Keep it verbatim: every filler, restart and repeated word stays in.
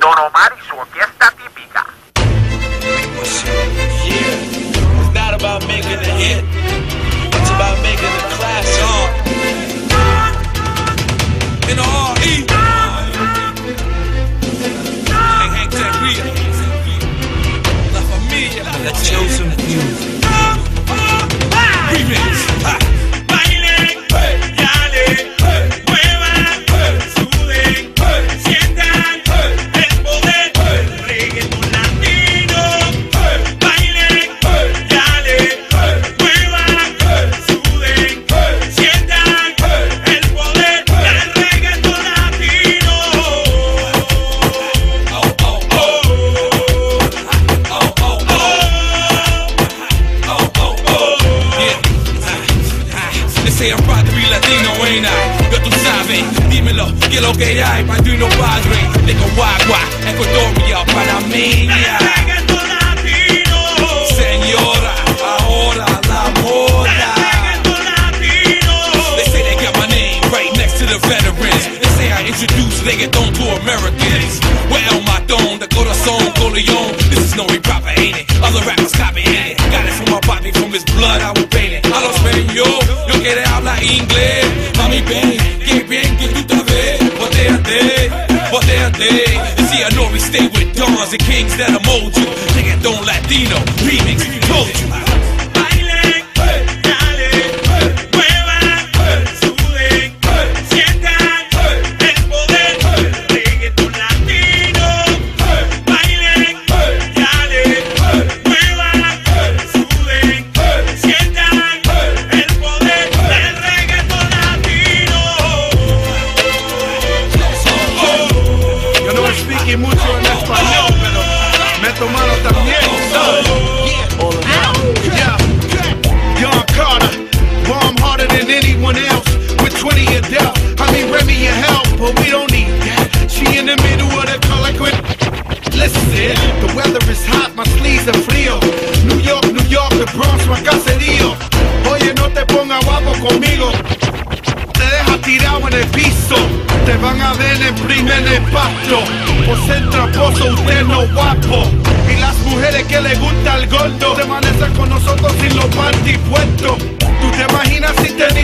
Don Omar y su orquesta típica. Yeah, it's not about making a hit, it's about making a classic. In the R E Hey, Hank Sangria, La Familia, La Chosen Few. Remix. Ha. I'm proud to be Latino, ain't I? Ya tú sabes, dímelo, que lo que hay, padrino padre, de Coagua, Ecuadoria, Panameña. Señora, ahora la moda. They say they got my name right next to the veterans. They say I introduce reggaeton to Americans. Well, El Matón, the corazón, Coleon. This is no proper, ain't it? Other rappers copying it. Got it from my body, from his blood, I will paint it. A los yo, yo quiero hablar inglés. Mami, ven, que bien que tú te ves. Botéate, botéate. You see, I know we stay with dons and kings that'll mold you. Reggaeton Latino, remix, told you. Mucho en español, pero meto mano también. Yeah, Young Carter, bomb harder than anyone else. With twenty a death, I mean Remy your help, but we don't need that. She in the middle of the color quit. Listen, the weather is hot, my sleeves are frío. New York, New York, the Bronx, my caserío. Oye, no te pongas guapo conmigo. Te deja tirado en el piso. Te van a ver en primer impacto. Por ser traposo, usted no guapo. Y las mujeres que le gusta el gordo permanecen con nosotros sin los panty puestos. ¿Tú te imaginas si tenías